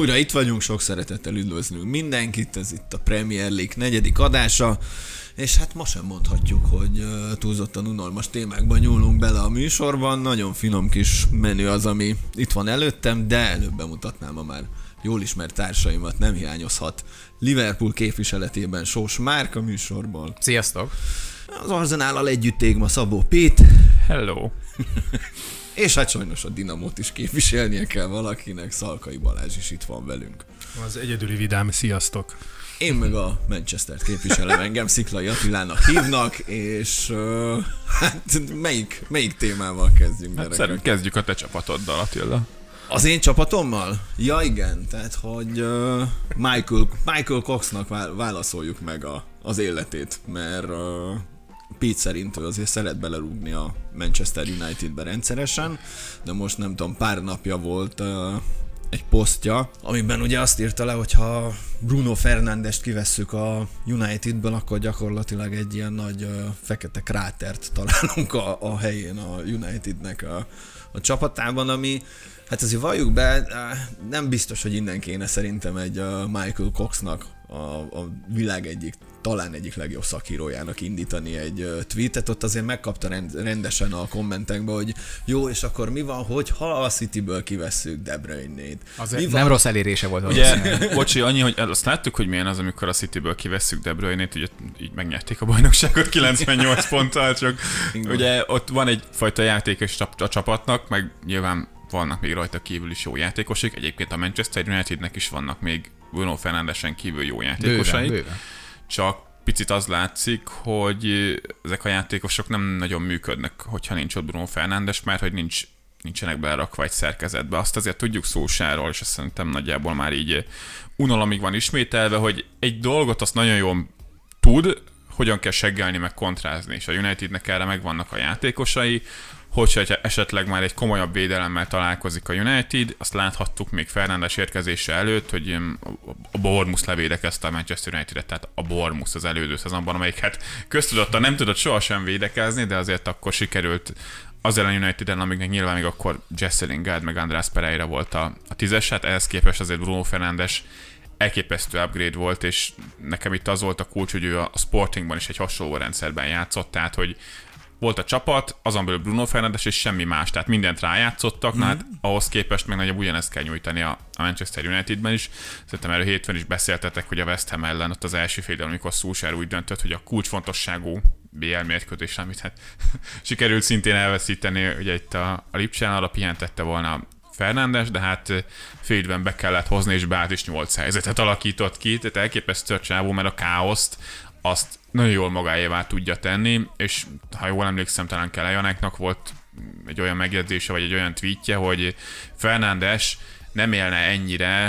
Újra itt vagyunk, sok szeretettel üdvözlünk mindenkit, ez itt a Premier League 4. adása, és hát ma sem mondhatjuk, hogy túlzottan unalmas témákban nyúlunk bele a műsorban, nagyon finom kis menü az, ami itt van előttem, de előbb bemutatnám a már jól ismert társaimat, nem hiányozhat Liverpool képviseletében Sós Márk a műsorból. Sziasztok! Az Arzenállal együtt ég ma Szabó Pét. Hello! És hát sajnos a Dinamót is képviselnie kell valakinek, Szalkai Balázs is itt van velünk. Az egyedüli vidám, sziasztok! Én meg a Manchestert képviselem, engem Sziklai Attilának hívnak, és hát melyik témával kezdjünk, Hát gyerekek? kezdjük a te csapatoddal, Attila. Az én csapatommal? Ja igen, tehát hogy Michael Coxnak válaszoljuk meg az életét, mert Pete szerint ő azért szeret belerúgni a Manchester Unitedbe rendszeresen, de most nem tudom, pár napja volt egy posztja, amiben ugye azt írta le, hogy ha Bruno Fernandest kivesszük a Unitedből, akkor gyakorlatilag egy ilyen nagy fekete krátert találunk a helyén a Unitednek a csapatában, ami hát azért valljuk be, nem biztos, hogy innen kéne szerintem egy Michael Coxnak a világ talán egyik legjobb szakírójának indítani egy tweetet, ott azért megkapta rendesen a kommentekben, hogy jó, és akkor mi van, ha a Cityből kivesszük De Bruyne-t? Azért nem rossz elérése volt. Ugye, bocsi, annyi, hogy azt láttuk, hogy milyen az, amikor a Cityből kivesszük De Bruyne-t, ugye így megnyerték a bajnokságot 98 ponttal, csak ugye ott van egyfajta játékos a csapatnak, meg nyilván vannak még rajta kívül is jó játékosok. Egyébként a Manchester Unitednek is vannak még Bruno Fernandesen kívül jó játékosai. Bőven. Csak picit az látszik, hogy ezek a játékosok nem nagyon működnek, hogyha nincs ott Bruno Fernandes, mert hogy nincsenek belerakva egy szerkezetbe. Azt azért tudjuk Solskjaerról, és azt szerintem nagyjából már így unalomig van ismételve, hogy egy dolgot azt nagyon jól tud, hogyan kell seggelni, meg kontrázni, és a Unitednek erre megvannak a játékosai, hogyha esetleg már egy komolyabb védelemmel találkozik a United, azt láthattuk még Fernandes érkezése előtt, hogy a Bournemouth levédekezte a Manchester United-et, tehát a Bournemouth az elődő szezonban, amelyik hát köztudottan nem tudott sohasem védekezni, de azért akkor sikerült az ellen United-en, amiknek nyilván még akkor Jesse Lingard meg András Pereira volt a tízes, hát ehhez képest azért Bruno Fernandes elképesztő upgrade volt, és nekem itt az volt a kulcs, hogy ő a Sportingban is egy hasonló rendszerben játszott, tehát hogy volt a csapat, azon belül Bruno Fernandes és semmi más, tehát mindent rájátszottak, na hát ahhoz képest meg nagyobb ugyanezt kell nyújtani a Manchester Unitedben is. Szerintem erről hétfőn is beszéltetek, hogy a West Ham ellen ott az első fél, amikor Solskjaer úgy döntött, hogy a kulcsfontosságú BL mérkőzés, amit hát sikerült szintén elveszíteni, ugye itt a Lipcsán arra pihentette volna Fernandes, de hát félidőben be kellett hozni, és Bát is 8 helyzetet alakított ki, tehát elképesztő a csávó, mert a káoszt azt nagyon jól magáévá tudja tenni, és ha jól emlékszem, talán Kelejanáknak volt egy olyan megjegyzése, vagy egy olyan tweetje, hogy Fernandes nem élne ennyire,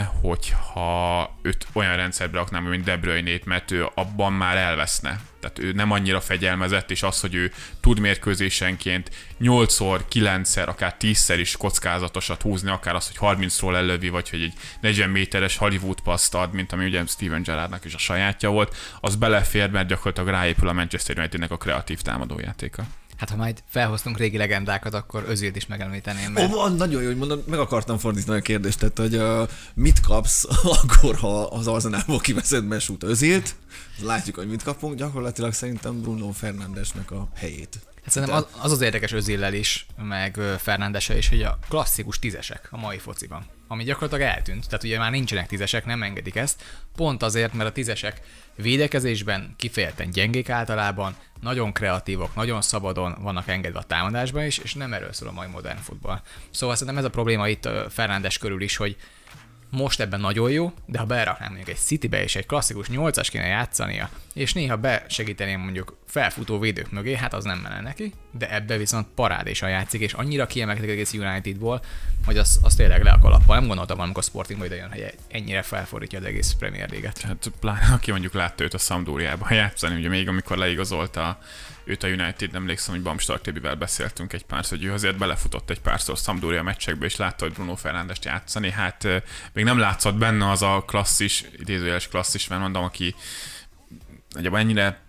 hogyha őt olyan rendszerbe raknám, mint De Bruyne-t, mert ő abban már elveszne. Tehát ő nem annyira fegyelmezett, és az, hogy ő tud mérkőzésenként 8-szor, 9-szer, akár 10-szer is kockázatosat húzni, akár az, hogy 30-ról ellövi, vagy hogy egy 40 méteres Hollywood paszt ad, mint ami ugye Steven Gerrardnak is a sajátja volt, az belefér, mert gyakorlatilag ráépül a Manchester Unitednek a kreatív támadójátéka. Hát ha majd felhoztunk régi legendákat, akkor Özil is megemlíteném. Nagyon jó, hogy mondod, meg akartam fordítani a kérdést, tehát, hogy mit kapsz akkor, ha az Arzenálból kiveszed Mesut Özilt, látjuk, hogy mit kapunk, gyakorlatilag szerintem Bruno Fernandesnek a helyét. Hát szerintem az érdekes Özillel is, meg Fernandessel is, hogy a klasszikus tízesek a mai fociban, ami gyakorlatilag eltűnt. Tehát ugye már nincsenek tízesek, nem engedik ezt, pont azért, mert a tízesek védekezésben kifejezetten gyengék általában, nagyon kreatívok, nagyon szabadon vannak engedve a támadásban is, és nem erről szól a mai modern futball. Szóval szerintem ez a probléma itt Fernandes körül is, hogy most ebben nagyon jó, de ha beraknám mondjuk egy Citybe és egy klasszikus 8-as kéne játszania, és néha besegíteném mondjuk felfutó védők mögé, hát az nem menne neki, de ebbe viszont parádésan játszik, és annyira kiemelkedik egész Unitedból, hogy az tényleg le a kalappal. Nem gondoltam, amikor Sportingba ide jön, hogy ennyire felfordítja az egész Premier League-et. Hát pláne, aki mondjuk látta őt a Sampdoriában játszani, ugye még amikor leigazolta őt a United, emlékszem, hogy Bamstar Tibivel beszéltünk egy párszor, hogy ő azért belefutott egy párszor Sampdoria meccsekbe, és látta, hogy Bruno Fernandest játszani. Hát még nem látszott benne az a klasszis, idézőjeles klasszis, mert mondom, aki nagyjából ennyire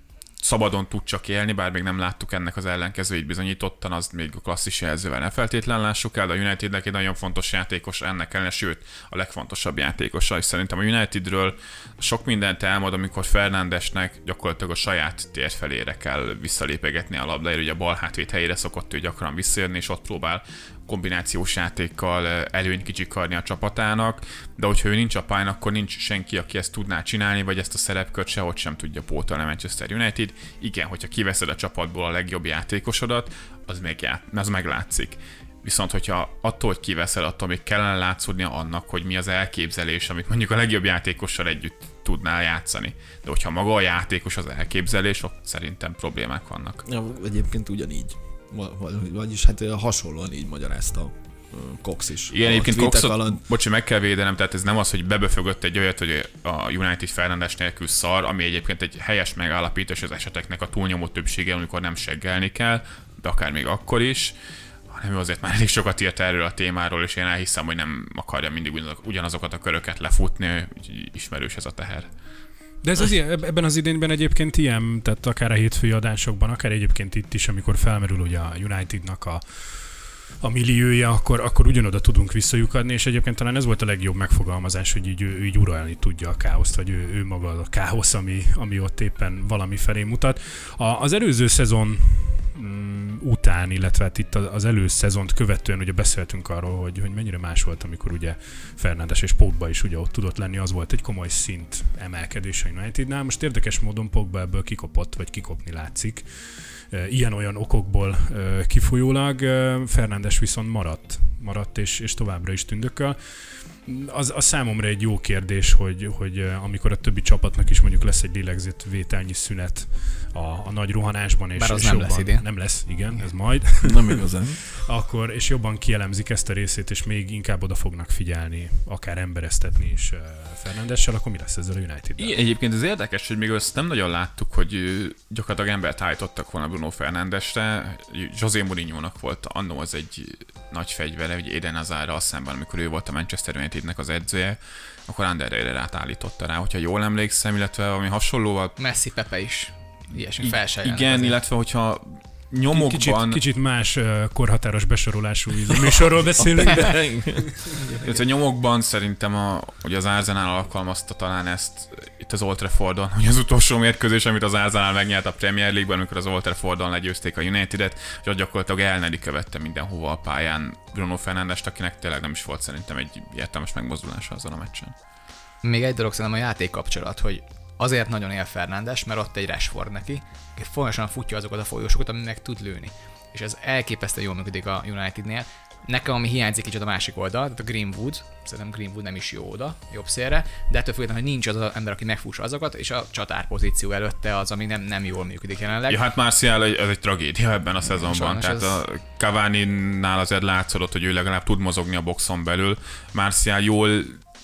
szabadon tud csak élni, bár még nem láttuk ennek az ellenkezőit bizonyítottan, az még a klasszis jelzővel ne feltétlen lássuk el, de a Unitednek egy nagyon fontos játékos ennek ellenére, sőt a legfontosabb játékosa, és szerintem a Unitedről sok mindent elmond, amikor Fernandesnek gyakorlatilag a saját tér felére kell visszalépegetni a labdáért, ugye a bal hátvéd helyére szokott ő gyakran visszajönni, és ott próbál kombinációs játékkal előnyt kicsikarni a csapatának, de hogyha ő nincs a pályán, akkor nincs senki, aki ezt tudná csinálni, vagy ezt a szerepkört sehogy sem tudja pótolni a Manchester United. Igen, hogyha kiveszed a csapatból a legjobb játékosodat, az meglátszik. Viszont, hogyha attól, hogy kiveszed, attól még kellene látszódnia annak, hogy mi az elképzelés, amit mondjuk a legjobb játékossal együtt tudnál játszani. De hogyha maga a játékos az elképzelés, ott szerintem problémák vannak. Ja, egyébként ugyanígy. Vagyis hát hasonlóan így magyarázta Cox is. Igen, egyébként Coxot, bocsi, meg kell védenem, tehát ez nem az, hogy bebefögött egy olyat, hogy a United Fernandes nélkül szar, ami egyébként egy helyes megállapítás az eseteknek a túlnyomó többsége, amikor nem seggelni kell, de akár még akkor is, hanem ő azért már elég sokat írt erről a témáról, és én elhiszem, hogy nem akarja mindig ugyanazokat a köröket lefutni, úgyhogy ismerős ez a teher. De ez ebben az idényben egyébként ilyen, tehát akár a hétfői adásokban, akár egyébként itt is, amikor felmerül ugye a Unitednak a milliója, akkor ugyanoda tudunk visszajukadni, és egyébként talán ez volt a legjobb megfogalmazás, hogy így uralni tudja a káoszt, vagy ő maga a káosz, ami ott éppen valami felé mutat. Az előző szezon után, illetve hát itt az előszezont követően ugye beszéltünk arról, hogy mennyire más volt, amikor ugye Fernandes és Pogba is ugye ott tudott lenni, az volt egy komoly szint emelkedés a Unitednál. Most érdekes módon Pogba ebből kikopott, vagy kikopni látszik. Ilyen-olyan okokból kifolyólag, Fernandes viszont maradt és továbbra is tündököl. Az számomra egy jó kérdés, hogy amikor a többi csapatnak is mondjuk lesz egy lélegzetvételnyi szünet a nagy rohanásban, és, bár az és nem jobban, lesz idén. Nem lesz, igen, ez majd. Nem igazán. Akkor, és jobban kielemzik ezt a részét, és még inkább oda fognak figyelni, akár embereztetni is Fernandessel, akkor mi lesz ezzel a United-del? Igen, egyébként ez érdekes, hogy még azt nem nagyon láttuk, hogy gyakorlatilag embert állítottak volna Bruno Fernandesre. José Mourinho-nak volt annó az egy nagy fegyvere, hogy Eden Hazardral szemben, amikor ő volt a Manchester Unitednek az edzője, akkor Ander Herrerát állította rá, hogyha jól emlékszem, illetve ami hasonlóval... Messi, Pepe is. Ilyesmi felseljenek. Igen, azért. Illetve hogyha nyomokban... Kicsit más korhatáros besorolású műsorról beszélünk, de... Illetve nyomokban szerintem, hogy az Arsenal alkalmazta talán ezt itt az Old Traffordon, hogy az utolsó mérkőzés, amit az Arsenal megnyert a Premier League-ben, amikor az Old Traffordon legyőzték a United-et, és ott gyakorlatilag elnedi követte mindenhova a pályán Bruno Fernandest, akinek tényleg nem is volt szerintem egy értelmes megmozdulása azon a meccsen. Még egy dolog szerintem a játék kapcsolat, hogy azért nagyon él Fernandes, mert ott egy Rashford neki, aki folyamatosan futja azokat a folyósokat, amit meg tud lőni. És ez elképesztően jól működik a Unitednél. Nekem, ami hiányzik kicsit a másik oldal, tehát a Greenwood, szerintem Greenwood nem is jó oda, jobb szélre, de ettől függetlenül, hogy nincs az az ember, aki megfussa azokat, és a csatárpozíció előtte az, ami nem jól működik jelenleg. Ja, hát Martial ez egy tragédia ebben a szezonban, sajnos tehát a Cavani-nál azért látszódott, hogy ő legalább tud mozogni a boxon belül. Martial jól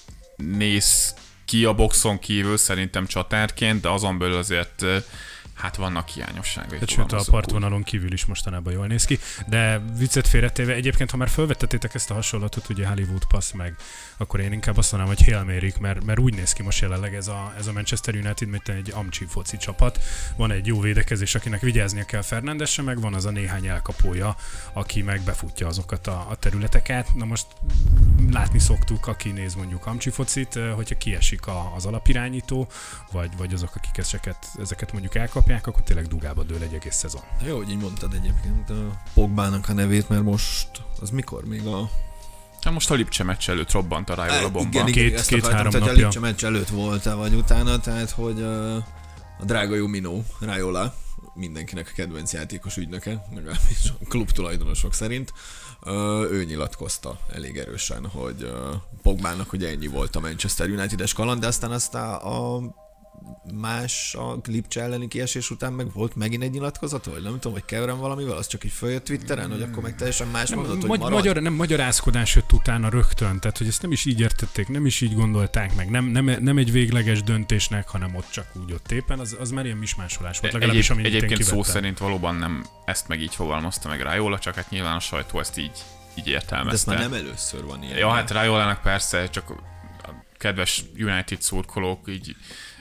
néz ki a boxon kívül szerintem csatárként, de azon belül azért hát vannak hiányosságai. Sőt, a partvonalon kívül is mostanában jól néz ki, de viccet félretéve, egyébként, ha már felvettetétek ezt a hasonlatot, ugye Hollywood Pass meg, akkor én inkább azt mondanám, hogy Hail Mary-k, mert úgy néz ki most jelenleg ez a Manchester United, mint egy amcsi foci csapat. Van egy jó védekezés, akinek vigyáznia kell Fernandesre, meg van az a néhány elkapója, aki meg befutja azokat a területeket. Na most látni szoktuk, aki néz mondjuk amcsi focit, hogyha kiesik az alapirányító, vagy azok, akik ezeket mondjuk elkapják, akkor tényleg dugába dől egy egész szezon. Jó, hogy így mondtad egyébként a Pogbának a nevét, mert most, az mikor még most a Lipcse meccs előtt robbant a Raiola bomba. Igen, két-három napja. A Lipcse meccs előtt volt-e, vagy utána, tehát hogy a drága jó Mino, Raiola, mindenkinek a kedvenc játékos ügynöke, legalábbis a klub tulajdonosok szerint, ő nyilatkozta elég erősen, hogy Pogbának ugye ennyi volt a Manchester United-es kaland, de aztán a Lipcse elleni kiesés után meg volt megint egy nyilatkozat, vagy nem tudom, hogy keverem valamivel, az csak így följött Twitteren, hogy akkor meg teljesen más mondott, hogy marad. Magyarázkodás jött utána rögtön, tehát hogy ezt nem is így értették, nem is így gondolták meg, nem egy végleges döntésnek, hanem ott csak úgy ott éppen, az már ilyen mismásolás volt, legalábbis amit én Egyébként kivettem. szó szerint valóban nem ezt meg így fogalmazta meg Raiola, csak hát nyilván a sajtó ezt így értelmezte. De ez már nem először van ilyen. Ja, hát Raiolának persze, csak a kedves United szurkolók így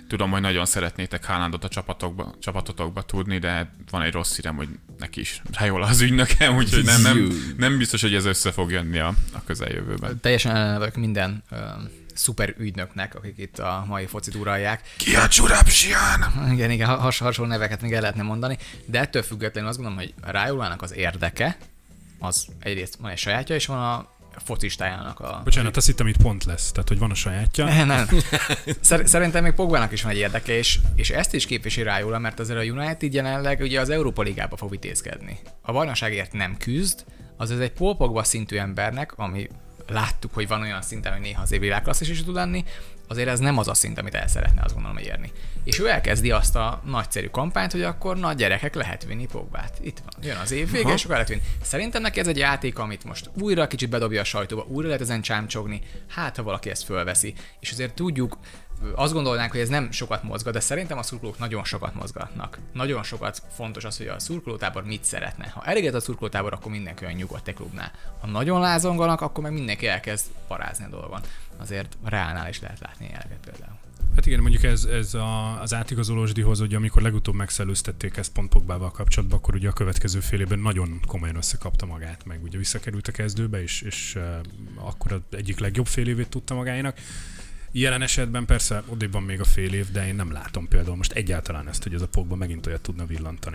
tudom, hogy nagyon szeretnétek Haalandot a csapatotokba tudni, de van egy rossz hírem, hogy neki is rájól az ügynöke, úgyhogy nem biztos, hogy ez össze fog jönni a közeljövőben. Teljesen ellenevek minden szuper ügynöknek, akik itt a mai focit uralják. Ki a Csurapsian? Igen, hasonló neveket még el lehetne mondani, de ettől függetlenül azt gondolom, hogy Raiolának az érdeke, az egyrészt van egy sajátja, és van a focistájának a... Bocsánat, azt hittem, itt pont lesz, tehát hogy van a sajátja. Nem. Szerintem még Pogbának is van egy érdeke, és ezt is képviseli Raiola, mert azért a United jelenleg ugye az Európa Ligába fog vitézkedni. A bajnokságért nem küzd, az egy Paul Pogba szintű embernek, ami láttuk, hogy van olyan szinten, hogy néha azért világklasszis is tud lenni, azért ez nem az a szint, amit el szeretne azt gondolom érni. És ő elkezdi azt a nagyszerű kampányt, hogy akkor nagy gyerekek lehet vinni Pogbát. Itt van, jön az év vége, és akkor lehet vinni. Szerintem neki ez egy játék, amit most újra kicsit bedobja a sajtóba, újra lehet ezen csámcsogni, hát ha valaki ezt fölveszi. És azért tudjuk, azt gondolnánk, hogy ez nem sokat mozgat, de szerintem a szurkolók nagyon sokat mozgatnak. Nagyon sokat fontos az, hogy a szurkolótábor mit szeretne. Ha elégedett a szurkolótábor, akkor mindenki olyan nyugodt egy klubnál. Ha nagyon lázonganak, akkor meg mindenki elkezd parázni a dolgon. Azért a Reálnál is lehet látni ilyeneket például. Hát igen, mondjuk ez az átigazolósdihoz, hogy amikor legutóbb megszellőztették ezt pont Pogbával kapcsolatban, akkor ugye a következő fél évben nagyon komolyan összekapta magát, meg ugye visszakerült a kezdőbe, és akkor az egyik legjobb fél évét tudta magáénak. Jelen esetben persze odébb van még a fél év, de én nem látom például most egyáltalán ezt, hogy ez a Pogba megint olyat tudna villantani.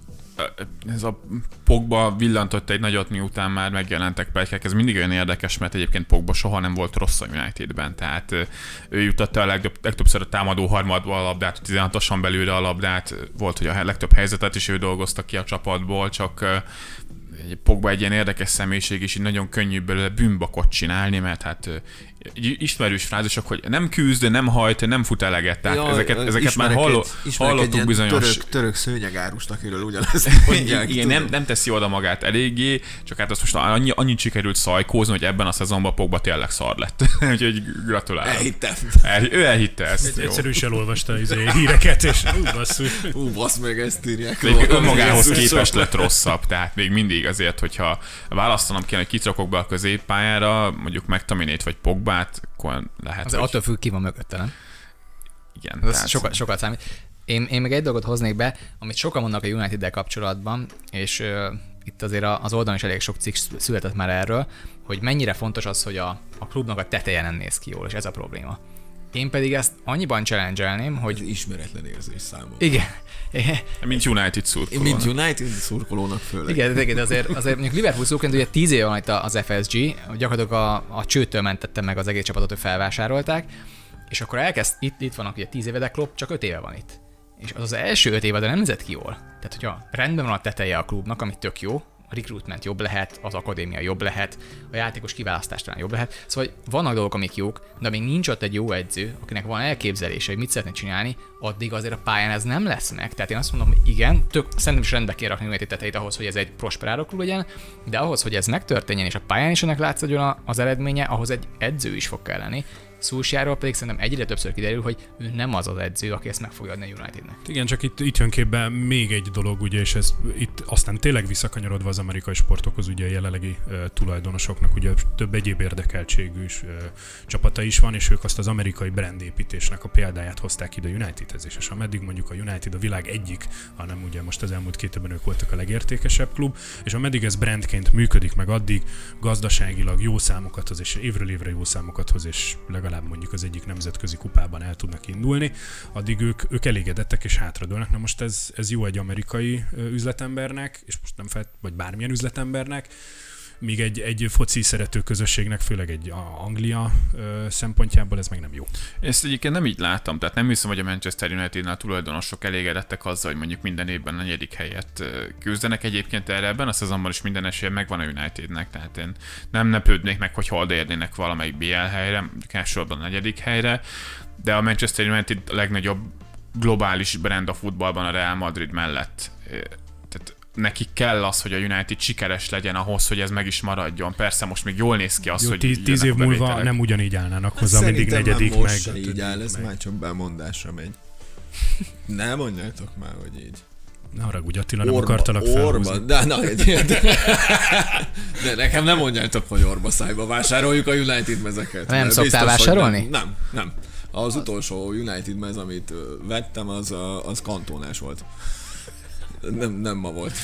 Ez a Pogba villantott egy nagyot, miután már megjelentek pletykák. Ez mindig olyan érdekes, mert egyébként Pogba soha nem volt rossz a Unitedben. Tehát ő jutatta a legtöbbször a támadó harmadba a labdát, 16-osan belülre a labdát. Volt, hogy a legtöbb helyzetet is ő dolgozta ki a csapatból, csak Pogba egy ilyen érdekes személyiség, és így nagyon könnyű belőle bűnbakot csinálni, mert hát ismerős frázisok, hogy nem küzd, nem hajt, nem fut eleget. Tehát ezeket már hallottuk bizonyos... Török szőnyegárust, akiről ugyanezt mondják. Igen, nem teszi oda magát eléggé, csak hát azt most annyit sikerült szajkózni, hogy ebben a szezonban Pogba tényleg szar lett. Úgyhogy gratulálok. Elhittem. Ő elhitte ezt. Egyszerűen is elolvasta az híreket, és basz meg, ezt írják. Önmagához képest lett rosszabb, tehát még mindig azért, hogyha választanom kéne, hogy kit rakok be a középpályára, mondjuk McTominayt vagy Pogbát, akkor lehet, hogy... Attól függ, ki van mögötte, nem? Igen. Ez sokat számít. Én még egy dolgot hoznék be, amit sokan mondnak a United-del kapcsolatban, és itt azért az oldalon is elég sok cikk született már erről, hogy mennyire fontos az, hogy a klubnak a teteje nem néz ki jól, és ez a probléma. Én pedig ezt annyiban challenge-elném, hogy... Ez ismeretlen érzés számomra. Igen. Mint United szurkolónak. Mint United szurkolónak főleg. Igen, de azért mondjuk Liverpool szurkolóként ugye 10 éve van itt az FSG, gyakorlatilag a csőtől mentette meg az egész csapatot, hogy felvásárolták, és akkor itt vannak ugye 10 éve, de Klopp csak 5 éve van itt. És az első 5 éve, de nem nézett ki jól. Tehát, hogyha rendben van a teteje a klubnak, ami tök jó, a recruitment jobb lehet, az akadémia jobb lehet, a játékos kiválasztás talán jobb lehet. Szóval vannak dolgok, amik jók, de amíg nincs ott egy jó edző, akinek van elképzelése, hogy mit szeretne csinálni, addig azért a pályán ez nem lesz meg. Tehát én azt mondom, hogy igen, szerintem is rendbe kell rakni egy tetejét ahhoz, hogy ez egy prosperáló klub legyen, de ahhoz, hogy ez megtörténjen, és a pályán is ennek látszódjon az eredménye, ahhoz egy edző is fog kelleni. Solskjaerről pedig szerintem egyre többször kiderül, hogy ő nem az az edző, aki ezt meg fogja adni a Unitednek. Igen, csak itt jön képbe még egy dolog, ugye, és ez itt aztán tényleg visszakanyarodva az amerikai sportokhoz, ugye a jelenlegi tulajdonosoknak ugye több egyéb érdekeltségű csapata is van, és ők azt az amerikai brandépítésnek a példáját hozták ide a Unitedhez is, és ameddig mondjuk a United a világ egyik, hanem ugye most az elmúlt 2 évben ők voltak a legértékesebb klub, és ameddig ez brandként működik, meg addig gazdaságilag jó számokat hoz, és évről évre jó számokat hoz, és legalább mondjuk az egyik nemzetközi kupában el tudnak indulni, addig ők elégedettek és hátradőlnek. Na most ez jó egy amerikai üzletembernek, és most nem vagy bármilyen üzletembernek, míg egy foci szerető közösségnek, főleg egy Anglia szempontjából ez meg nem jó. Ezt egyébként nem így láttam, tehát nem hiszem, hogy a Manchester United-nál tulajdonosok elégedettek azzal, hogy mondjuk minden évben a 4. helyet küzdenek. Egyébként erre ebben a szezonban is minden esélye megvan a Unitednek, tehát én nem lepődnék meg, hogy hol érnének valamelyik BL helyre, mondjuk elsősorban a 4. helyre, de a Manchester United a legnagyobb globális brand a futballban a Real Madrid mellett. Nekik kell az, hogy a United sikeres legyen ahhoz, hogy ez meg is maradjon. Persze most még jól néz ki az, jó, hogy 10 év múlva nem ugyanígy állnának hozzá, mindig negyedik meg. Most se így áll, ez már csak bemondásra megy. Ne mondjátok már, hogy így. Ne haragudj, Attila, nem akartalak felhúzni. De nekem nem mondjátok, hogy orba szájba vásároljuk a United mezeket. Nem szoktál vásárolni? Nem. Az utolsó United mez, amit vettem, az kantónás volt. Nem ma volt.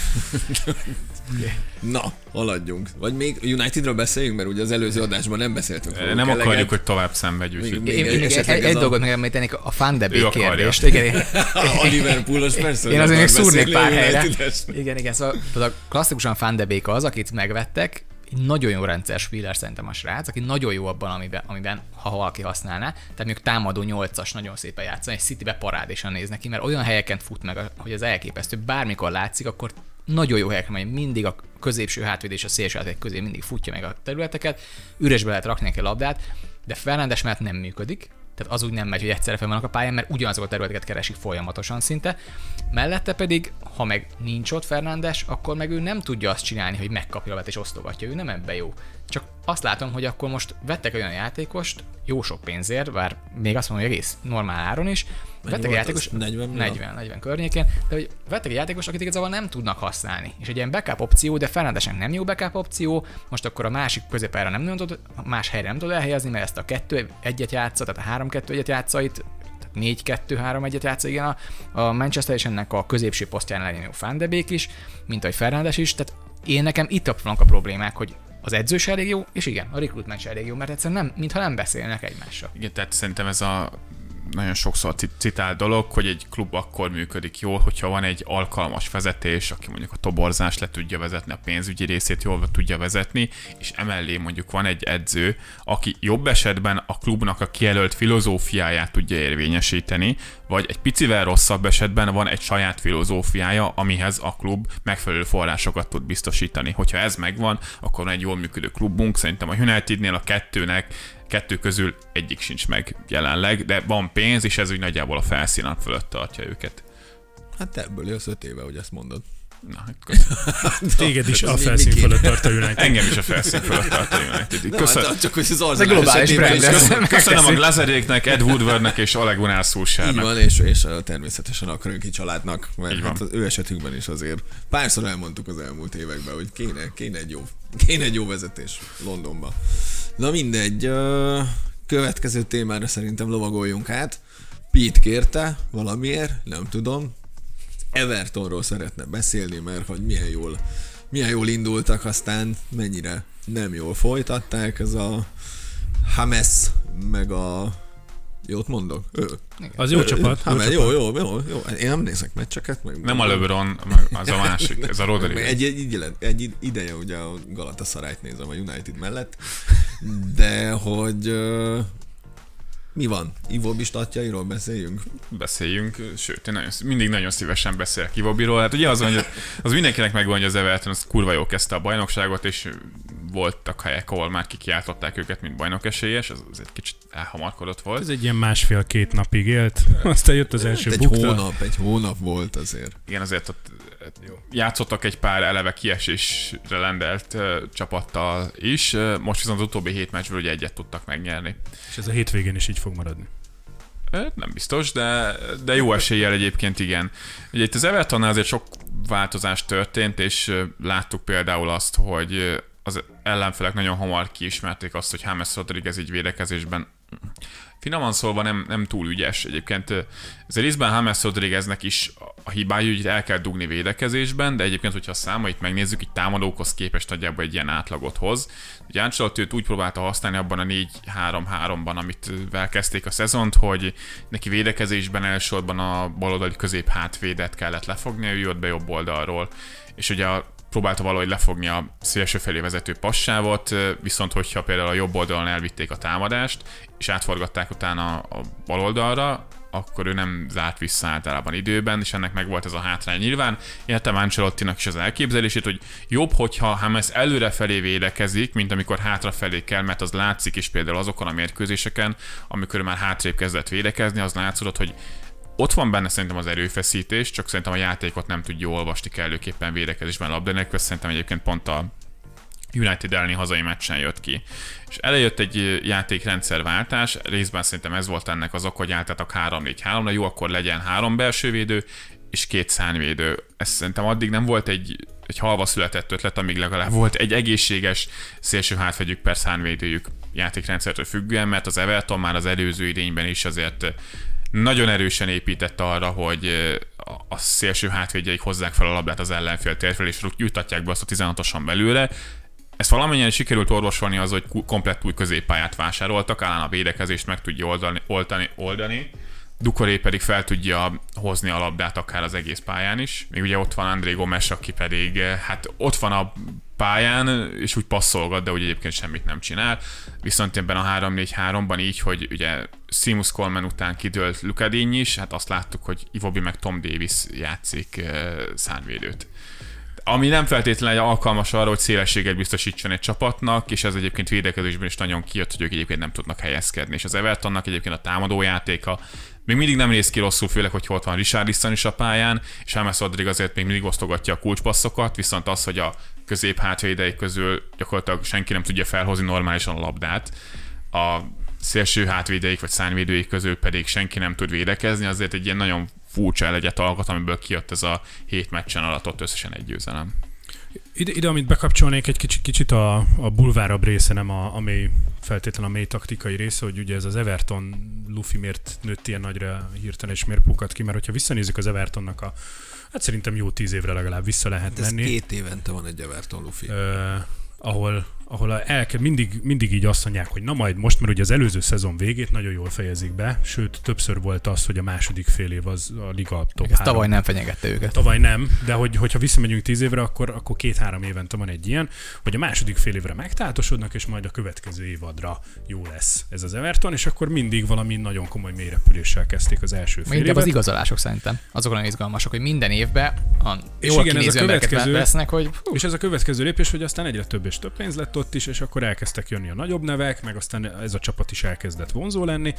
Na, haladjunk. Vagy még Unitedről beszéljünk, mert ugye az előző adásban nem beszéltünk. Nem akarjuk, hogy tovább szenvedjük. Egy dolgot megemlítenék, a Van de Beek kérdést. A Liverpoolos persze. Én azért még szúrnék pár helyre. Igen, szóval klasszikusan Van de Beek az, akit megvettek, egy nagyon jó rendszer spieler szerintem a srác, aki nagyon jó abban, amiben ha valaki használná. Tehát mondjuk támadó 8-as nagyon szépen játszani, és Citybe parádésan néz neki, mert olyan helyeken fut meg, hogy az elképesztő. Bármikor látszik, akkor nagyon jó helyeken megy, mindig a középső hátvéd és a szélső hátvéd közé mindig futja meg a területeket, üresbe lehet rakni neki a labdát, de Fernandes mellett nem működik. Tehát az úgy nem megy, hogy egyszerre fel vannak a pályán, mert ugyanazok a területeket keresik folyamatosan szinte. Mellette pedig, ha meg nincs ott Fernandes, akkor meg ő nem tudja azt csinálni, hogy megkapja a labdát és osztogatja. Ő nem ebben jó. Csak azt látom, hogy akkor most vettek olyan játékost, jó sok pénzért, bár még azt mondom, hogy egész normál áron is, vettek egy játékos 40 környékén, de hogy vettek egy játékos, akit igazából nem tudnak használni. És egy ilyen backup opció, de Fernandesnek nem jó backup opció, most akkor a másik középpályára nem tudod, más helyre nem tudod elhelyezni, mert ezt a 2-1-et játsza, tehát a 3-2-1-et játszait, 4-2-3-1-et játsza, igen, a Manchester és ennek a középső posztján legyen jó Van de Beek is, mint ahogy Fernandes is, tehát nekem itt vannak a problémák, hogy az edző se elég jó, és igen, a recruitment se elég jó, mert egyszerűen nem, mintha nem beszélnek egymással. Igen, tehát szerintem ez a nagyon sokszor citált dolog, hogy egy klub akkor működik jól, hogyha van egy alkalmas vezetés, aki mondjuk a toborzást le tudja vezetni, a pénzügyi részét jól tudja vezetni, és emellé mondjuk van egy edző, aki jobb esetben a klubnak a kijelölt filozófiáját tudja érvényesíteni, vagy egy picivel rosszabb esetben van egy saját filozófiája, amihez a klub megfelelő forrásokat tud biztosítani. Hogyha ez megvan, akkor van egy jól működő klubunk, szerintem a Unitednél a kettő közül egyik sincs meg jelenleg, de van pénz, és ez úgy nagyjából a felszínen fölött tartja őket. Hát ebből jössz 5 éve, hogy ezt mondod. Na, téged is a felszín fölött tart a United. Engem is a felszín fölött tart a United. Köszönöm. Csak hogy az globális brand. Köszönöm a Glazeréknek, Ed Woodwardnak és Ole Gunnar Solskjaernek. Így van, és természetesen a Krönki családnak, mert hát az ő esetünkben is azért párszor elmondtuk az elmúlt években, hogy kéne egy jó vezetés Londonba. Na mindegy, következő témára szerintem lovagoljunk át. Pete kérte valamiért, nem tudom. Evertonról szeretne beszélni, mert hogy milyen jól indultak, aztán mennyire nem jól folytatták. Ez a James, meg a... Jót mondok? Az jó csapat. Jó. Én nem nézek meccseket. Meg nem a LeBron, az a másik, ez a Rodriguez. Egy ideje ugye a Galatasarayt nézem a United mellett, de hogy... Mi van? Iwobi statjairól beszéljünk? Beszéljünk, sőt, én mindig nagyon szívesen beszélek Iwobiról. Hát ugye az mindenkinek megvan, hogy az Everton az kurva jó kezdte a bajnokságot, és voltak helyek, ahol már kikiáltották őket, mint bajnokesélyes, az egy kicsit elhamarkodott volt. Ez egy ilyen 1,5-2 napig élt, aztán jött az első bukta. Egy hónap volt azért. Igen, azért ott játszottak egy pár eleve kiesésre lendelt csapattal is, most viszont az utóbbi 7 meccsből ugye egyet tudtak megnyerni. És ez a hétvégén is így fog maradni. Nem biztos, de jó eséllyel egyébként igen. Ugye itt az Evertonnál azért sok változás történt, és láttuk például azt, hogy az ellenfelek nagyon hamar kiismerték azt, hogy James Rodriguez így védekezésben finoman szólva nem túl ügyes. Egyébként ez részben James Rodrigueznek is a hibája, hogy el kell dugni védekezésben, de egyébként, hogyha a számait megnézzük, így támadókhoz képest nagyjából egy ilyen átlagot hoz. Ugye Ancelotti őt úgy próbálta használni abban a 4-3-3-ban, amit kezdték a szezont, hogy neki védekezésben elsősorban a baloldali közép-hátvédet kellett lefogni, ő jött be jobb oldalról, és ugye próbálta valahogy lefogni a szélső felé vezető passávot, viszont hogyha például a jobb oldalon elvitték a támadást, és átforgatták utána a bal oldalra, akkor ő nem zárt vissza általában időben, és ennek meg volt ez a hátrány. Nyilván értem Ancelottinak is az elképzelését, hogy jobb, hogyha James előrefelé védekezik, mint amikor hátrafelé kell, mert az látszik is például azokon a mérkőzéseken, amikor már hátrébb kezdett védekezni, az látszott, hogy ott van benne szerintem az erőfeszítés, csak szerintem a játékot nem tudja olvasni kellőképpen védekezésben labda nélkül, szerintem egyébként pont a United elleni hazai meccsen jött ki. És elejött egy játékrendszerváltás, részben szerintem ez volt ennek az ok, hogy álltatok 3-4-3-ra, jó, akkor legyen 3 belsővédő és 2 szárnyvédő. Ez szerintem addig nem volt egy halva született ötlet, amíg legalább volt egy egészséges szélső hátvédjük per szárnyvédőjük. játékrendszertől függően, mert az Everton már az előző idényben is azért nagyon erősen épített arra, hogy a szélső hátvédjeik hozzák fel a labdát az ellenfél térfelé, és jutatják be azt a 16-oson belőle. Ezt valamennyien sikerült orvosolni az, hogy komplett új középpályát vásároltak, állán a védekezést meg tudja oldani. Ducoré pedig fel tudja hozni a labdát akár az egész pályán is. Még ugye ott van André Gomes, aki pedig hát ott van a pályán, és úgy passzolgat, de úgy egyébként semmit nem csinál. Viszont ebben a 3-4-3-ban így, hogy ugye Seamus Coleman után kidőlt Luca Digne is, hát azt láttuk, hogy Iwobi meg Tom Davis játszik szárnyvédőt. Ami nem feltétlenül alkalmas arra, hogy szélességet biztosítson egy csapatnak, és ez egyébként védekezésben is nagyon kijött, hogy ők egyébként nem tudnak helyezkedni. És az Evertonnak egyébként a támadójátéka még mindig nem néz ki rosszul, főleg, hogy ott van Richarlison is a pályán, és James Rodriguez azért még mindig osztogatja a kulcspasszokat, viszont az, hogy a közép hátvédei közül gyakorlatilag senki nem tudja felhozni normálisan a labdát, a szélső hátvédeik vagy szárnyvédőik közül pedig senki nem tud védekezni, azért egy ilyen nagyon furcsa elegyet alkot, amiből kijött ez a 7 meccsen alatt ott összesen egy győzelem. Ide, amit bekapcsolnék egy kicsit a bulvárabb része, nem a mély, feltétlenül a mély taktikai része, hogy ugye ez az Everton lufi miért nőtt ilyen nagyra hirtelen, és miért pukat ki, mert hogyha visszanézzük az Evertonnak hát szerintem jó 10 évre legalább vissza lehet menni. Ez 2 évente van egy Everton lufi. Ahol mindig így azt mondják, hogy na majd most, mert ugye az előző szezon végét nagyon jól fejezik be, sőt többször volt az, hogy a második fél év az a liga top 3. Tavaly nem fenyegette őket. Tavaly nem, de hogyha visszamegyünk 10 évre, akkor 2-3 évente van egy ilyen, hogy a második fél évre megtáltosodnak, és majd a következő évadra jó lesz ez az Everton, és akkor mindig valami nagyon komoly mélyrepüléssel kezdték az első fél évet. Az igazolások szerintem. Azok nagyon izgalmasak, hogy minden évben és igen, ez a következő, vesznek, hogy és ez a következő lépés, hogy aztán egyre több és több pénz lett ott is, és akkor elkezdtek jönni a nagyobb nevek, meg aztán ez a csapat is elkezdett vonzó lenni,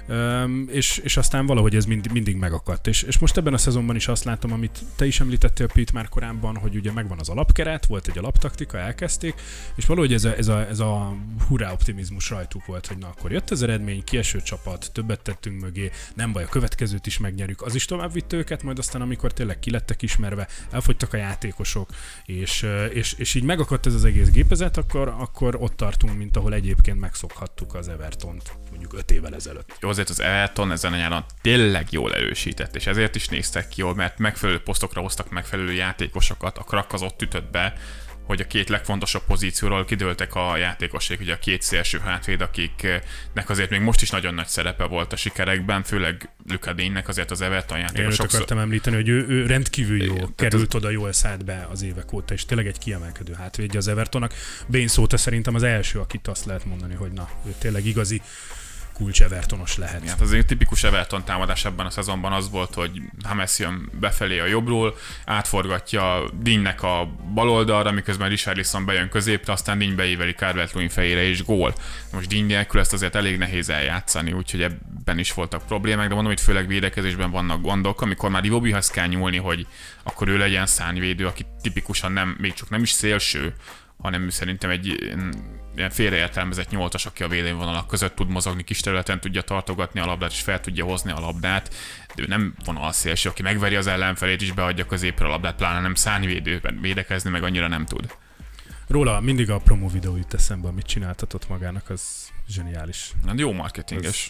és aztán valahogy ez mindig megakadt. És most ebben a szezonban is azt látom, amit te is említettél, Pete, már korábban, hogy ugye megvan az alapkeret, volt egy alaptaktika, elkezdték, és valahogy ez a hurrá optimizmus rajtuk volt, hogy na akkor jött az eredmény, kieső csapat, többet tettünk mögé, nem baj, a következőt is megnyerjük, az is tovább vitt őket, majd aztán amikor tényleg kilettek ismerve, elfogytak a játékosok, és így megakadt ez az egész gépezet, akkor ott tartunk, mint ahol egyébként megszokhattuk az Evertont mondjuk 5 évvel ezelőtt. Jó, azért az Everton ezen a nyáron tényleg jól erősített, és ezért is néztek ki jól, mert megfelelő posztokra hoztak megfelelő játékosokat, a Krak az ott ütött be, hogy a 2 legfontosabb pozícióról kidőltek a játékosok, ugye a 2 szélső hátvéd, akiknek azért még most is nagyon nagy szerepe volt a sikerekben, főleg Luca Digne-nek azért az Everton játékosok. Én akartam említeni, hogy ő rendkívül jó, került oda, jól szállt be az évek óta, és tényleg egy kiemelkedő hátvédje az Evertonnak. Baines óta szerintem az első, akit azt lehet mondani, hogy na, ő tényleg igazi kulcs Evertonos lehet. Hát az egy tipikus Everton támadás ebben a szezonban az volt, hogy James jön befelé a jobbról, átforgatja Digne-nek a bal oldalra, miközben Richarlison bejön középre, aztán Digne beíveli Calvert-Lewin fejére és gól. Most Digne nélkül ezt azért elég nehéz eljátszani, úgyhogy ebben is voltak problémák, de mondom, hogy főleg védekezésben vannak gondok, amikor már Iwobihoz kell nyúlni, hogy akkor ő legyen szárnyvédő, aki tipikusan még csak nem is szélső, hanem szerintem egy ilyen félreértelmezett 8-as, aki a védővonalak között tud mozogni, kis területen tudja tartogatni a labdát, és fel tudja hozni a labdát, de ő nem vonalszélső, aki megveri az ellenfelét, és beadja középre a labdát, pláne nem szárnyvédőben védekezni, meg annyira nem tud. Róla mindig a promo videó jut eszembe, amit csináltatott magának, az zseniális. Hát jó marketinges.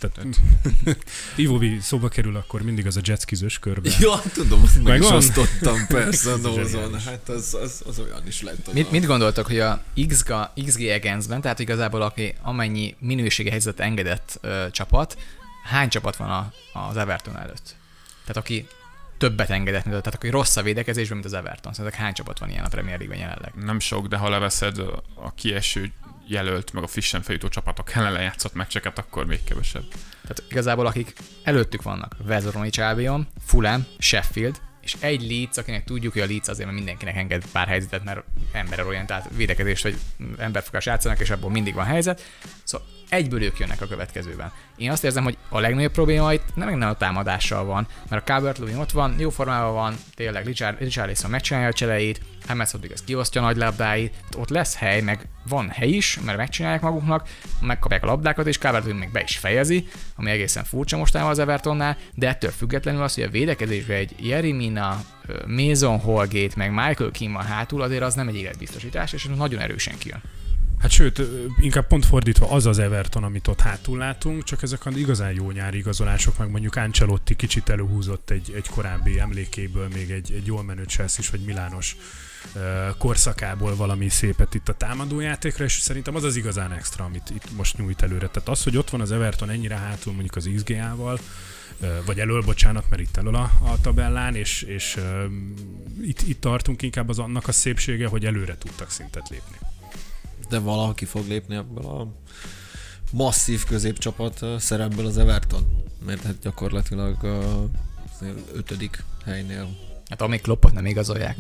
Iwobi szóba kerül, akkor mindig az a jetskizős körbe. Ja, tudom, azt meg is osztottam persze a Nozon. Hát az olyan is lett. Mit gondoltak, hogy a XG Against-ben, tehát igazából amennyi minőségi helyzet engedett csapat, hány csapat van az Everton előtt? Tehát aki többet engedett, tehát aki rossz a védekezésben, mint az Everton. Szerintek hány csapat van ilyen a Premier League-ben jelenleg? Nem sok, de ha leveszed a kieső jelölt, meg a frissen feljutó csapatok ellen lejátszott meccseket, akkor még kevesebb. Tehát igazából akik előttük vannak, West Bromwich Albion, Fulham, Sheffield, és egy Leeds, akinek tudjuk, hogy a Leeds azért, mert mindenkinek enged pár helyzetet, mert emberorientált védekezést vagy emberfogás játszanak, és abból mindig van helyzet. Szóval egyből ők jönnek a következőben. Én azt érzem, hogy a legnagyobb probléma itt nem a támadással van, mert a Calvert-Lewin ott van, jó formában van, tényleg Richarlison megcsinálja a cseleit, James Rodriguez kiosztja a nagy labdáit, ott lesz hely, meg van hely is, mert megcsinálják maguknak, megkapják a labdákat, és Calvert-Lewin meg be is fejezi, ami egészen furcsa mostában az Evertonnál, de ettől függetlenül az, hogy a védekezésben egy Jeremina, Mason Holgate, meg Michael Keane van hátul, azért az nem egy életbiztosítás, és nagyon erősen kijön. Hát sőt, inkább pont fordítva az az Everton, amit ott hátul látunk, csak ezek az igazán jó nyári igazolások, meg mondjuk Ancelotti kicsit előhúzott egy korábbi emlékéből még egy jól menő Chelsea-s vagy Milános korszakából valami szépet itt a támadójátékra, és szerintem az az igazán extra, amit itt most nyújt előre. Tehát az, hogy ott van az Everton ennyire hátul mondjuk az XGA-val, vagy elől, bocsánat, mert itt elől a tabellán, és itt tartunk, inkább az annak a szépsége, hogy előre tudtak szintet lépni. De valaki fog lépni ebből a masszív középcsapat szerepből az Everton? Mert hát gyakorlatilag az 5. helynél. Hát amíg Kloppot nem igazolják.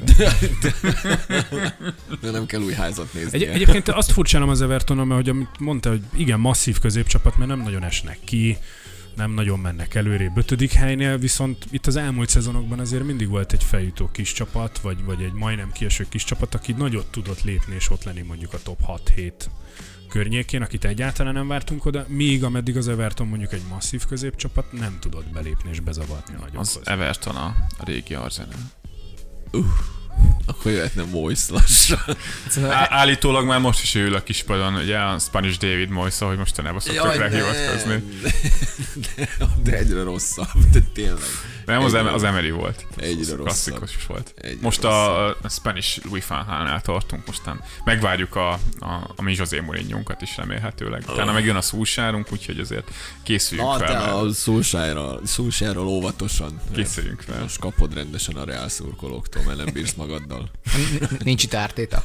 De nem kell új házat nézni. Egyébként azt furcsálom az Evertonon, mert hogy amit mondta, hogy igen, masszív középcsapat, mert nem nagyon esnek ki, nem nagyon mennek előrébb 5. helynél, viszont itt az elmúlt szezonokban azért mindig volt egy feljutó kis csapat, vagy egy majdnem kieső kis csapat, aki nagyot tudott lépni és ott lenni mondjuk a top 6-7 környékén, akit egyáltalán nem vártunk oda, míg ameddig az Everton mondjuk egy masszív középcsapat nem tudott belépni és bezavarni a nagyokhoz. Az Everton a régi Arsenal. Akkor jöhetne Moyes lassan. Állítólag már most is ül a kispadon, ugye a Spanish David Moyes, ahogy mostanában szoktak rá hivatkozni. De egyre rosszabb, de tényleg. Nem, az Emery volt. Egyre rosszabb. Klasszikus is volt. Egyre most rosszabb. a Spanish Louis van Gaal-nál tartunk, mostan megvárjuk a mi José Mourinho-nkat is remélhetőleg. Utána megjön a Solskjaerunk, úgyhogy azért készüljünk fel. Te a Solskjaerról óvatosan. Készüljünk fel. Most kapod rendesen a Real szurkolóktól, mert nem bírsz magaddal. Nincs itt Arteta.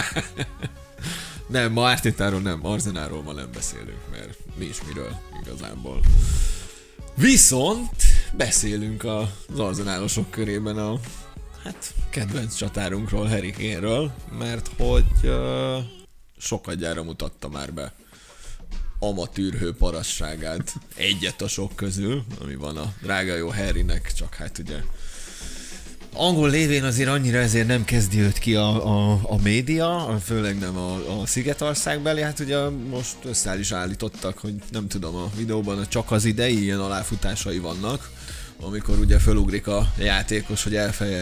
Nem, ma Artetáról nem, Arsenalról ma nem beszélünk, mert nincs miről igazából. Viszont beszélünk az arzenálosok körében a kedvenc csatárunkról, Harry Kane-ről, mert hogy sokadjára mutatta már be amatűrhő parasságát, egyet a sok közül, ami van a drága jó Harrynek, csak hát ugye angol lévén azért annyira ezért nem kezdi őt ki a média, főleg nem a Szigetországbeli, hát ugye most összeáll is állítottak, hogy nem tudom, a videóban csak az idei ilyen aláfutásai vannak, amikor ugye fölugrik a játékos, hogy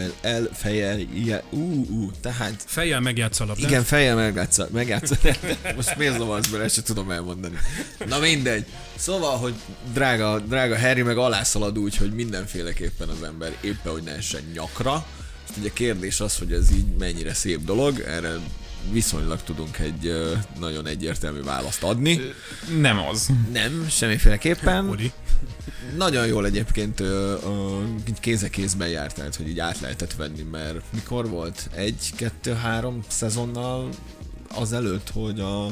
tehát... Fejjel megjátsza a labdát. Igen, fejjel megjátsza. Most miért zavarsz bele, ezt sem tudom elmondani. Na mindegy. Szóval, hogy drága Harry meg alászalad úgy, hogy mindenféleképpen az ember éppen, hogy ne essen nyakra. És ugye a kérdés az, hogy ez így mennyire szép dolog, erre viszonylag tudunk egy nagyon egyértelmű választ adni. Nem az. Nem, semmiféleképpen. Odi. Nagyon jól egyébként kéz a kézben járt, tehát hogy így át lehetett venni, mert mikor volt? 1-2-3 szezonnal azelőtt, hogy a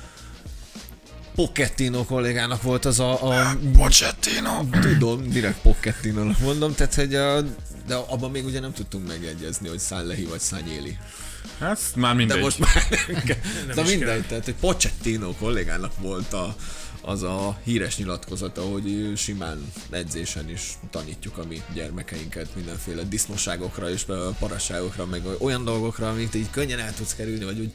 Pochettino kollégának volt az Pochettino! Tudom, direkt Pochettino-nak mondom, tehát hogy de abban még ugye nem tudtunk megegyezni, hogy Szállehi vagy Szányéli. Hát már mindegy. De most már de mindegy, tehát hogy Pochettino kollégának volt az a híres nyilatkozata, hogy simán edzésen is tanítjuk a mi gyermekeinket mindenféle disznosságokra és parasságokra, meg olyan dolgokra, amit így könnyen el tudsz kerülni, vagy úgy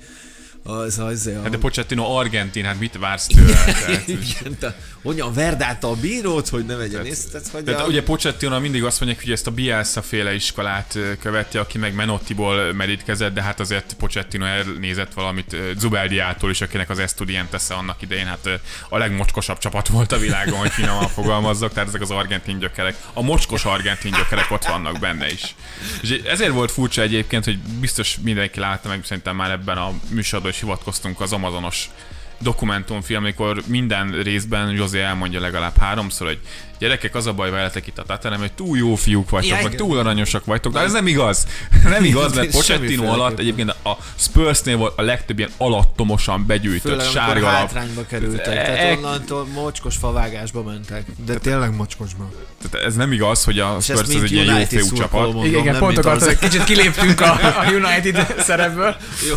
Hát de Pochettino argentin, hát mit vársz tőle? Igen, hogyan verd át a bírót, hogy ne vegyen észre? Tehát ugye Pochettino mindig azt mondják, hogy ezt a Bielsa féle iskolát követi, aki meg Menottiból merítkezett, de hát azért Pochettino elnézett valamit Zubeldiától is, akinek az Estudiantese annak idején hát a legmocskosabb csapat volt a világon, hogy finoman fogalmazzak, tehát ezek az argentin gyökerek, a mocskos argentin gyökerek ott vannak benne is. És ezért volt furcsa egyébként, hogy biztos mindenki látta meg, szerintem már ebben a műsorban is hivatkoztunk az Amazonos dokumentumfilm, amikor minden részben José elmondja legalább 3-szor, hogy gyerekek, az a baj veletek itt a Tottenham, hogy túl jó fiúk vagytok, meg túl aranyosak vagytok, de ez nem igaz. Nem igaz, mert Pochettino alatt egyébként a Spursnél volt a legtöbb ilyen alattomosan begyűjtött főleg, sárga lap. hátrányba kerültek, tehát onnantól mocskos favágásba mentek. De tényleg mocskosba. Tehát ez nem igaz, hogy a Spurs az egy ilyen jó fiú csapat. Igen, pont akartam, hogy kicsit kiléptünk a United szerepből.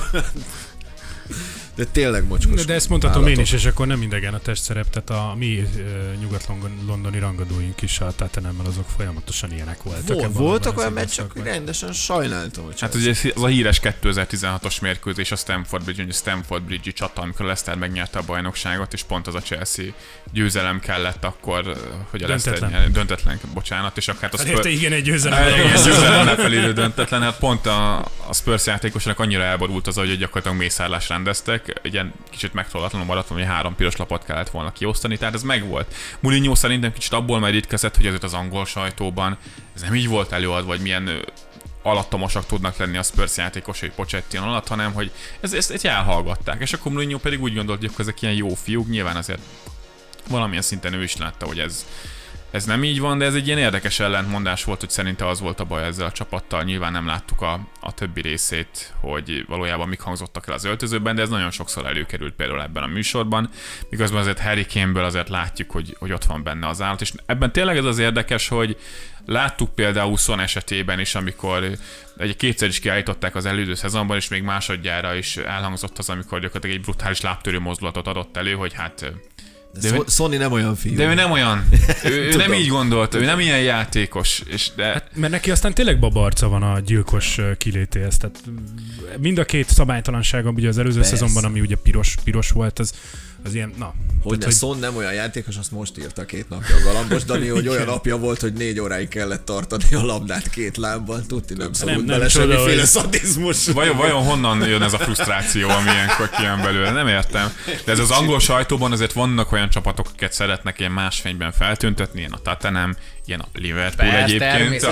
De tényleg mocskos. De ezt mondhatom én is, és akkor nem idegen a testszerep, tehát a mi nyugat-londoni rangadóink is a Tottenhammel azok folyamatosan ilyenek voltak. Voltak olyan meccsek, hogy rendesen sajnáltam. Hogy hát ugye az a híres 2016-os mérkőzés a Stamford Bridge-i csata, amikor a Leicester megnyerte a bajnokságot, és pont az a Chelsea győzelem kellett akkor, hogy a Leicester döntetlen, bocsánat, és akár a Spurs... igen, egy győzelem. Győzelem felérő döntetlen, hát pont a Spurs játékosnak annyira elborult az, hogy gyakorlatilag mészárlást rendeztek, ilyen kicsit megtollatlanul maradt, hogy 3 piros lapot kellett volna kiosztani, tehát ez megvolt. Mourinho szerintem kicsit abból merítkezett, hogy azért az angol sajtóban ez nem így volt előadva, vagy milyen alattomosak tudnak lenni a Spurs játékosai Pochettino alatt, hanem hogy ezt elhallgatták. És akkor Mourinho pedig úgy gondolt, hogy ezek ilyen jó fiúk, nyilván azért valamilyen szinten ő is látta, hogy ez nem így van, de ez egy ilyen érdekes ellentmondás volt, hogy szerinte az volt a baj ezzel a csapattal. Nyilván nem láttuk a többi részét, hogy valójában mik hangzottak el az öltözőben, de ez nagyon sokszor előkerült például ebben a műsorban, miközben azért Harry Kane-ből azért látjuk, hogy ott van benne az állat. És ebben tényleg ez az érdekes, hogy láttuk például Son esetében is, amikor kétszer is kiállították az előző szezonban, és még másodjára is elhangzott az, amikor gyakorlatilag egy brutális lábtörő mozdulatot adott elő, hogy hát Sony nem olyan fiú. De ő nem olyan. Ő nem így gondolta, ő nem ilyen játékos. Hát, mert neki aztán tényleg babarca van a gyilkos kilétéhez. Tehát mind a két szabálytalansága ugye az előző szezonban, ami ugye piros volt, az ilyen, na. Hogy Son nem olyan játékos, azt most írta 2 napja a Galambos Dani, hogy olyan napja volt, hogy 4 óráig kellett tartani a labdát 2 lábbal. Tudti nem szólult bele semmiféle szadizmus. Vajon honnan jön ez a frusztráció, ami ilyenkor kijön belőle? Nem értem. De ez az angol sajtóban azért vannak olyan csapatok, akiket szeretnek ilyen más fényben feltüntetni, ilyen a Tottenham, ilyen a Liverpool egyébként.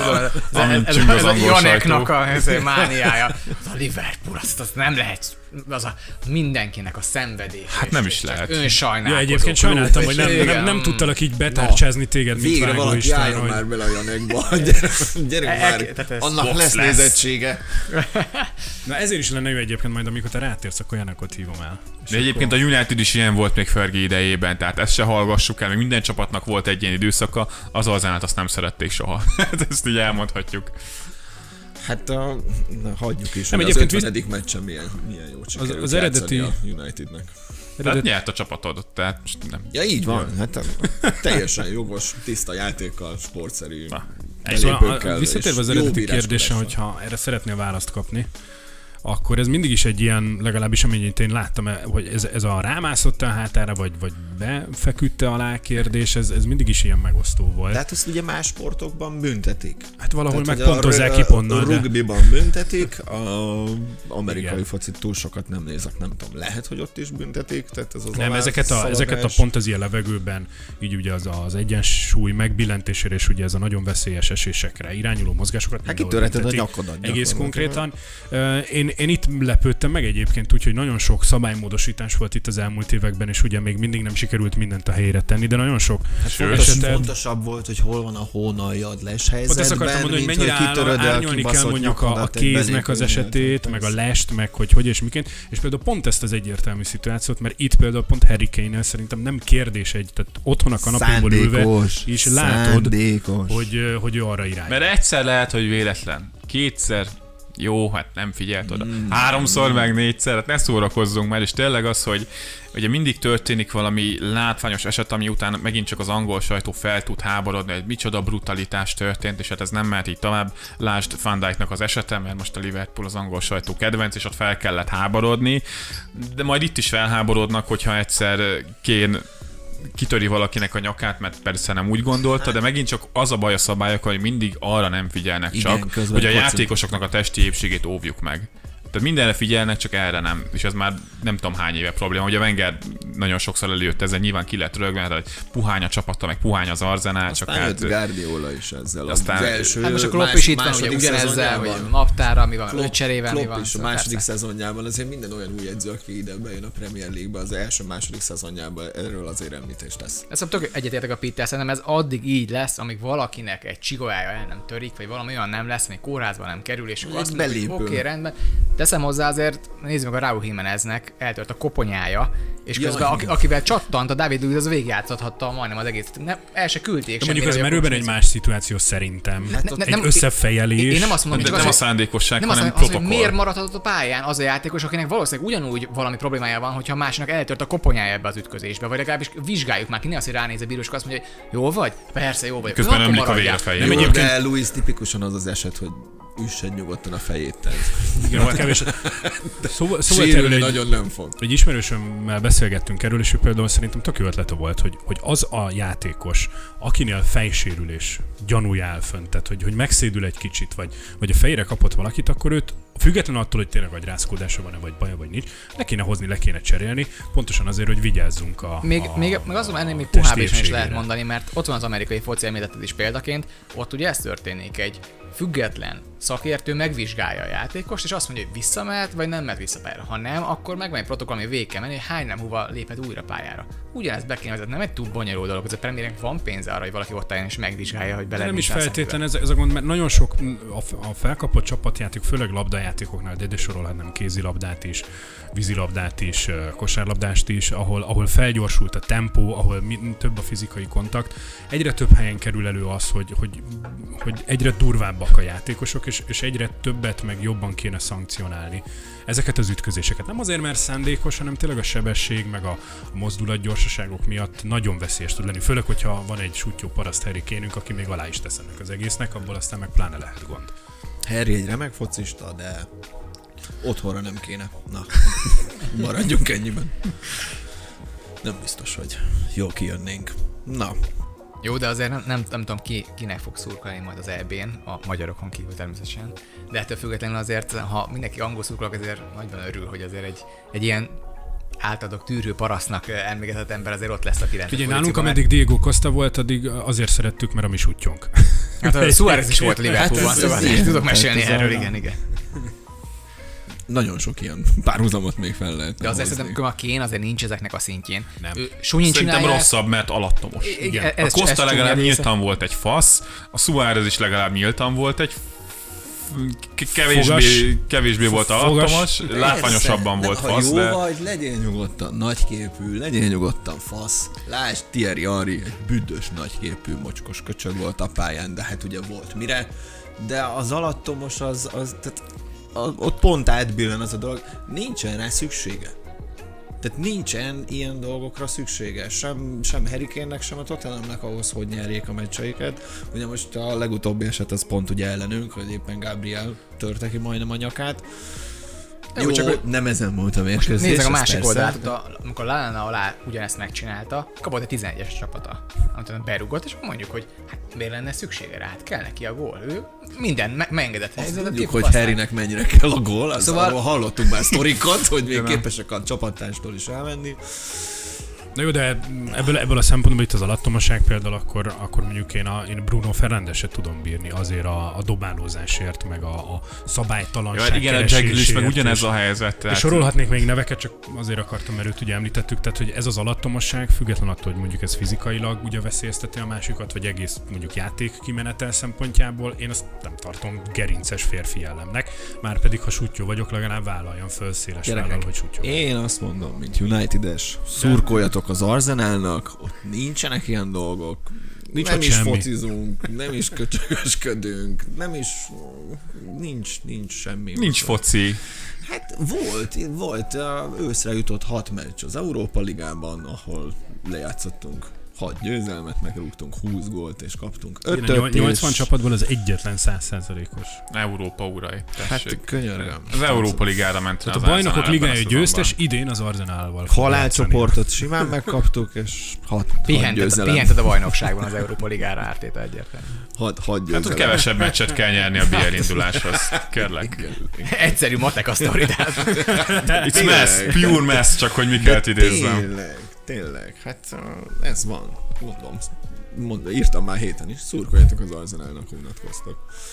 Ez a Janeknak a mániája. A Liverpool, azt nem lehet, mindenkinek a szenvedés. Hát nem is lehet. Önsajnálkozó. Ja, egyébként sajnáltam, hogy nem tudtalak így betárcsázni téged, mint végre Vágó valaki álljon már bele a Janekba. Gyerünk már, annak lesz nézettsége. Na ezért is lenne jó egyébként majd, amikor te rátérsz, akkor Janekot hívom el. De egyébként a United is ilyen volt még Fergie idejében, tehát ezt se hallgassuk el, még minden csapatnak volt egy ilyen időszaka, az Arzenát azt nem szerették soha. Ezt így elmondhatjuk. Hát hagyjuk is, nem, hogy az 50. meccsen milyen jó sikerült az eredeti a Unitednek. Tehát nyert a csapatod, tehát nem. Ja, így van, hát teljesen jogos, tiszta játékkal, sportszerű. Szóval visszatérve az eredeti kérdésre, hogyha erre szeretnél választ kapni, akkor ez mindig is egy ilyen, legalábbis amennyit én láttam, hogy ez a rámászott a hátára, vagy befeküdte alá kérdés, ez mindig is ilyen megosztó volt. De hát ezt ugye más sportokban büntetik. Hát valahol megpontozzák ki pontnal. A rugbyban büntetik, az amerikai focit túl sokat nem nézek, nem tudom, lehet, hogy ott is büntetik, tehát ez az nem, ezeket a pont az ilyen levegőben, így ugye az egyensúly megbillentésére, és ugye ez a nagyon veszélyes esésekre irányuló mozgásokat. Hát kitörheted a nyakadat. Egész konkrétan. Én itt lepődtem meg egyébként úgy, hogy nagyon sok szabálymódosítás volt itt az elmúlt években, és ugye még mindig nem sikerült mindent a helyére tenni, de nagyon sok fontosabb volt, hogy hol van a hónaljad leshelyzetben, ezt akartam mondani, hogy mennyire árnyalni kell mondjuk a kéznek az esetét, meg a lest, meg hogy és miként, és például pont ezt az egyértelmű szituációt, mert itt például pont Harry Kane-nel szerintem nem kérdés tehát otthon a kanapéból ülve, és látod, hogy ő arra irányul. Mert egyszer lehet, hogy véletlen, kétszer jó, hát nem figyelt oda. 3-szor meg 4-szer, hát ne szórakozzunk már, és tényleg az, hogy ugye mindig történik valami látványos eset, ami után megint csak az angol sajtó fel tud háborodni, hogy micsoda brutalitás történt, és hát ez nem mehet így tovább. Lásd Van Dijknak az esete, mert most a Liverpool az angol sajtó kedvenc, és ott fel kellett háborodni, de majd itt is felháborodnak, hogyha egyszer Kane kitöri valakinek a nyakát, mert persze nem úgy gondolta, de megint csak az a baj a szabályokkal, hogy mindig arra nem figyelnek csak, hogy a játékosoknak a testi épségét óvjuk meg. Tehát mindenre figyelnek, csak erre nem. És ez már nem tudom hány éve probléma. Ugye a Wenger nagyon sokszor előjött ezzel, nyilván ki lett rögve, hogy puhány a csapata, meg puhány az Arzenál. Aztán csak jött Guardiola is ezzel. Aztán az első, hát most a Klopp is itt van, ugye ugyanezzel, hogy naptára, mi van, öccserével, mi van. Klopp is a második szezonjában azért minden olyan új edző, aki ide bejön a Premier League-be, az első-második szezonjában erről azért említés lesz. Ezt tök egyetértek a Peter, szerintem ez addig így lesz, amíg valakinek egy csigolyája el nem törik, vagy valami olyan nem lesz, még kórházba nem kerül, és azt mondjuk, oké, rendben. Teszem hozzá azért, nézzük meg a Raúl Jiméneznek, eltört a koponyája, és közben akivel csattant, a David Luiz az végigjátszhatta majdnem az egészet. El se küldték. Mondjuk az merőben egy más szituáció szerintem. Egy összefejelés. Én nem azt mondom, hogy nem a szándékosság, hanem az, protokoll. hogy miért maradhatott a pályán az a játékos, akinek valószínűleg ugyanúgy valami problémája van, hogyha másnak eltört a koponyája ebbe az ütközésbe, vagy legalábbis vizsgáljuk már ki, ne azt, hogy ránéz a bírós, azt mondja, hogy jó vagy? Persze, jó vagy. Közben ömlik a vér a fején. De Luiz tipikusan az eset, hogy üssed nyugodtan a fejét. Igen, kevés. Szóval nagyon nem fog. Egy ismerősömmel beszélgettünk erről, és ő például szerintem tök jó ötlete volt, hogy az a játékos, akinél fejsérülés gyanúja áll fönt, tehát hogy megszédül egy kicsit, vagy a fejére kapott valakit, akkor őt függetlenül attól, hogy tényleg agyrázkódása van-e, vagy baja, vagy nincs, le kéne hozni, le kéne cserélni, pontosan azért, hogy vigyázzunk még azon ennél még puhább is lehet mondani, mert ott van az amerikai foci, említetted is példaként, ott ugye ez történik, egy független szakértő megvizsgálja a játékost, és azt mondja, hogy visszamehet, vagy nem mehet vissza pályára. Ha nem, akkor megvan egy protokoll, ami végig kell menni, hogy hány nem hova léphet újra pályára. Ugyanezt be kéne vezetni, nem egy túl bonyolult dolog, az a Premiernek van pénze arra, hogy valaki ott álljon és megvizsgálja, hogy bele. Nem is feltétlen ez a gond, mert nagyon sok a felkapott csapatjáték, főleg labdajátékoknál, de ide sorolhatnám kézilabdát is, vízilabdát is, kosárlabdást is, ahol felgyorsult a tempó, ahol több a fizikai kontakt. Egyre több helyen kerül elő az, hogy egyre durvábbak a játékosok, és egyre többet meg jobban kéne szankcionálni ezeket az ütközéseket. Nem azért, mert szándékos, hanem tényleg a sebesség, meg a mozdulatgyorsaságok miatt nagyon veszélyes tud lenni. Főleg, hogyha van egy sutyó paraszt Harry Kane-ünk, aki még alá is tesz ennek az egésznek, abból aztán meg pláne lehet gond. Harry egy remek focista, de otthonra nem kéne. Na, maradjunk ennyiben. Nem biztos, hogy jól kijönnénk. Na. Jó, de azért nem tudom kinek fog szurkolni majd az EB-n, a magyarokon kívül természetesen. De ettől függetlenül azért, ha mindenki angol szurkolok, azért nagyban örül, hogy azért egy ilyen általuk tűrő parasztnak emlékezett ember azért ott lesz, aki rendben. Figyelj, nálunk ameddig Diego Costa volt, addig azért szerettük, mert a mi sutyónk. Hát a Suárez is volt a Liverpoolban, szóval tudok mesélni erről, igen. Nagyon sok ilyen párhuzamot még fel lehet. De azért szerintem a Kane azért nincs ezeknek a szintjén. Nem. Szerintem rosszabb, mert alattomos. A Costa legalább nyíltan volt egy fasz, a Suárez is legalább nyíltan volt egy kevésbé volt alattomos, látványosabban volt fasz. Ha jó vagy, legyél nyugodtan nagyképű, legyél nyugodtan fasz. Lásd, Thierry Henry egy büdös nagyképű mocskos köcsög volt a pályán, de hát ugye volt mire. De az alattomos tehát ott pont átbillen az a dolog, nincsen rá szüksége. Tehát nincsen ilyen dolgokra szüksége, sem Harry Kane-nek, sem a Tottenhamnek ahhoz, hogy nyerjék a meccseiket. Ugye most a legutóbbi eset az pont ugye ellenünk, hogy éppen Gabriel törte ki majdnem a nyakát. Jó, csak nem ezen volt a mérkőzés. Nézzük a másik oldalt, amikor Lallana alá ugyanezt megcsinálta, kapott egy 11-es csapata, amit berúgott, és mondjuk, hogy hát miért lenne szüksége rá, hát kell neki a gól. Ő minden megengedett helyzetet. Mondjuk, hogy Harrynek mennyire kell a gól, szóval arról hallottunk már sztorikat, hogy még képesek a csapattárstól is elmenni. Na jó, de ebből a szempontból itt az alattomaság például, akkor mondjuk én Bruno Fernandeset tudom bírni azért a dobálózásért, meg a szabálytalanság igen, a Jack is meg ugyanez a helyzet. És sorolhatnék még neveket, csak azért akartam, mert őt ugye említettük, tehát hogy ez az alattomasság, független attól, hogy mondjuk ez fizikailag ugye veszélyezteti a másikat, vagy egész mondjuk játék kimenetel szempontjából, én azt nem tartom gerinces férfi jellemnek, már pedig ha sutyó vagyok, legalább vállaljam föl széles vállal, hogy sutyó. Én azt mondom, mint United-es, szurkoljatok az Arsenalnak, ott nincsenek ilyen dolgok. Nem is semmi. Focizunk, nem is köcsögösködünk, nem is... Nincs semmi. Nincs foci. Hát volt őszre jutott 6 meccs az Európa Ligában, ahol lejátszottunk 6 győzelmet, megrúgtunk 20 gólt és kaptunk 5-öt. 80 csapatból az egyetlen 100%-os. Európa urai. Hát könyörgöm. Az Európa Ligára ment. Tehát a Bajnokok Ligája győztes, idén az Arsenalval. Halálcsoportot simán megkaptuk, és 6 győzelem. Pihented a bajnokságban az Európa Ligára ártéta egyértelmű. 6 győzelem. Hát kevesebb meccset kell nyerni a BL induláshoz. Kérlek. Egyszerű matek a sztoridát. It's mess, pure mess, csak hogy Mikelt idézzem. Tényleg, hát ez van. Mondom, írtam már héten is, szurkoljatok az Arsenalnak, unatkoztok.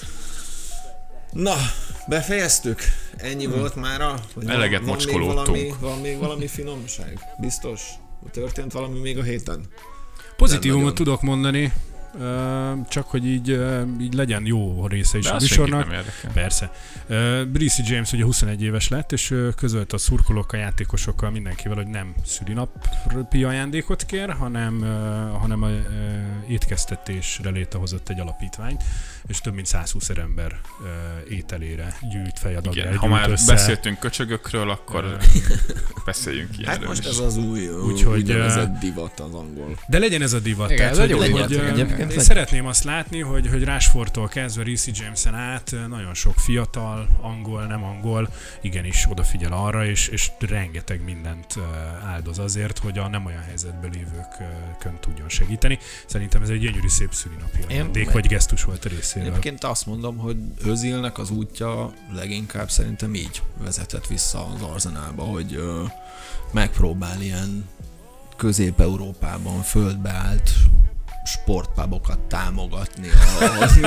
Na, befejeztük? Ennyi volt mára? Eleget mocskolódtunk. Van még valami finomság? Biztos? Történt valami még a héten? Pozitívumot tudok mondani, csak hogy így legyen jó része is a műsornak. Persze. Reece James ugye 21 éves lett, és közölt a szurkolókkal, játékosokkal, mindenkivel, hogy nem szülinapi ajándékot kér, hanem a étkeztetésre létrehozott egy alapítványt, és több mint 120 ember ételére gyűjt fejadagra. Igen, ha már beszéltünk köcsögökről, akkor beszéljünk ilyenről. Hát most ez az új úgynevezett divat az angol. De legyen ez a divat. Igen, tehát, ez egy jó hogy divat. egyébként. Én szeretném azt látni, hogy Rashfordtól kezdve Reece Jameson át nagyon sok fiatal, angol, nem angol, igenis odafigyel arra, és rengeteg mindent áldoz azért, hogy a nem olyan helyzetben lévőkön tudjon segíteni. Szerintem ez egy gyönyörű szép szülinapi ajándék, vagy gesztus volt a részéről. Egyébként azt mondom, hogy Özilnek az útja leginkább szerintem így vezetett vissza az Arsenalba, hogy megpróbál ilyen Közép-Európában földbe állt sportpubokat támogatni az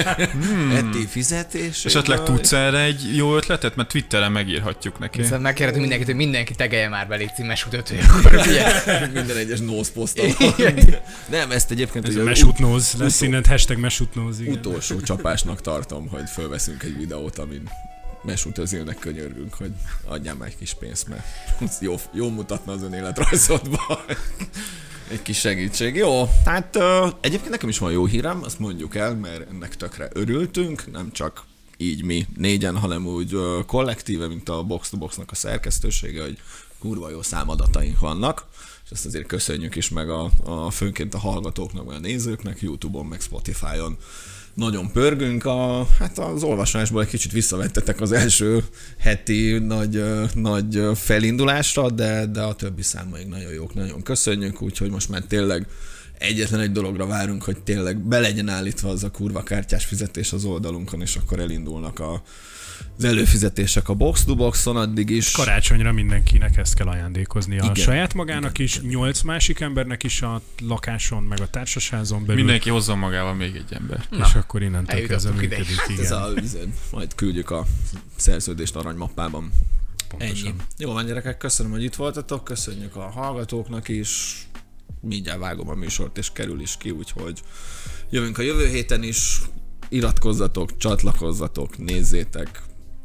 eti fizetés. Esetleg tudsz erre egy jó ötletet? Mert Twitteren megírhatjuk neki. Szóval megkérhetünk mindenkit, hogy mindenki tegelje már belé címes utötő. Minden egyes nose poszton. Nem, ezt egyébként ez a mesutnóz lesz innen, hashtag mesutnóz. Utolsó csapásnak tartom, hogy fölveszünk egy videót, amin Mesut Özilnek könyörgünk, hogy adjál már egy kis pénzt, mert jó mutatna az ön életrajzodba. Egy kis segítség. Jó, hát egyébként nekem is van jó hírem, azt mondjuk el, mert ennek tökre örültünk, nem csak így mi négyen, hanem úgy kollektíve, mint a Box to Boxnak a szerkesztősége, hogy kurva jó számadataink vannak, és ezt azért köszönjük is meg főnként a hallgatóknak, vagy a nézőknek, YouTube-on, meg Spotify-on. Nagyon pörgünk, hát az olvasásból egy kicsit visszavettetek az első heti nagy felindulásra, de a többi számaink nagyon jók, nagyon köszönjük, úgyhogy most már tényleg egyetlen egy dologra várunk, hogy tényleg be legyen állítva az a kurva kártyás fizetés az oldalunkon, és akkor elindulnak az előfizetések a Box to Boxon, addig is. Karácsonyra mindenkinek ezt kell ajándékozni, a saját magának igen, is, 8 másik embernek is a lakáson, meg a társasházon belül. Mindenki hozzon magával még egy ember. És akkor innentől kezdve működik. Majd küldjük a szerződést aranymappában. Pontosan. Ennyi. Jó van, gyerekek, köszönöm, hogy itt voltatok, köszönjük a hallgatóknak is, mindjárt vágom a műsort, és kerül is ki, úgyhogy jövünk a jövő héten is, iratkozzatok, csatlakozzatok, nézzétek.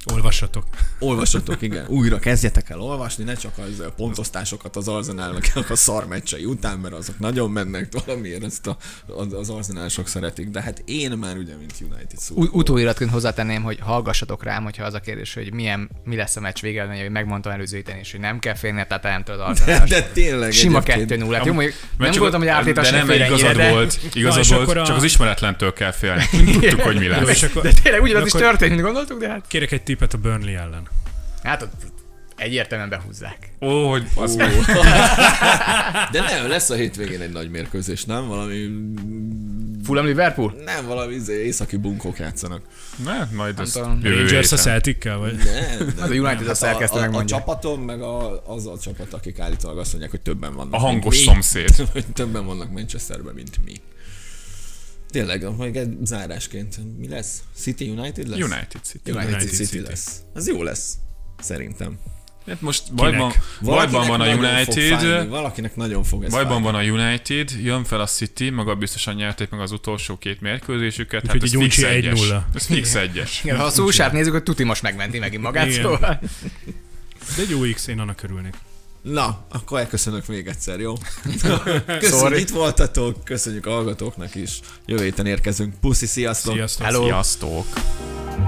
Olvassatok, igen. Újra kezdjetek el olvasni, ne csak az pontosztásokat az Arsenalnak a szar meccsei után, mert azok nagyon mennek, valamiért ezt az Arsenalsok szeretik, de hát én már ugye, mint United szurkoló. Utóiratként hozzátenném, hogy hallgassatok rám, hogyha az a kérdés, hogy mi lesz a meccs vége, hogy megmondtam előző héten is, hogy nem kell félni, tehát nem tudod Arsenal. De tényleg. Sima 2-0. Hát jó, mondjuk nem gondoltam, hogy Arteta se fél igazad volt, csak az ismeretlentől kell félni. Tudtuk, hogy mi lesz. De tényleg ugyanaz is történt, mint gondoltuk, de hát... Kérek egy tippet a Burnley ellen. Hát ott egyértelműen behúzzák. Hogy az De nem, lesz a hétvégén egy nagy mérkőzés, nem? Valami... Fulham Liverpool? Nem, valami északi bunkók játszanak. Ne, majd ez Rangers a Celtic-kel, vagy? Nem. Az a United a szerkesztő megmondja. A csapatom, meg az a csapat, akik állítólag azt mondják, hogy többen vannak. A hangos szomszéd. Többen vannak Manchesterben, mint mi. Tényleg, majd egy zárásként. Mi lesz? City United lesz? United City lesz. Az jó lesz, szerintem. Hát most bajban van a United. Valakinek nagyon fog ez bajban van a United, jön fel a City, maga biztosan nyerték meg az utolsó 2 mérkőzésüket. Hát ez fix 1-0. Ez fix 1-es. Ha a Solskjaert nézzük, hogy tuti most megmenti megint magát, szóval. De egy jó X, én annak örülnék. Na, akkor elköszönök még egyszer, jó? Köszönjük, itt voltatok, köszönjük a hallgatóknak is. Jövő héten érkezünk. Puszi, sziasztok! Sziasztok!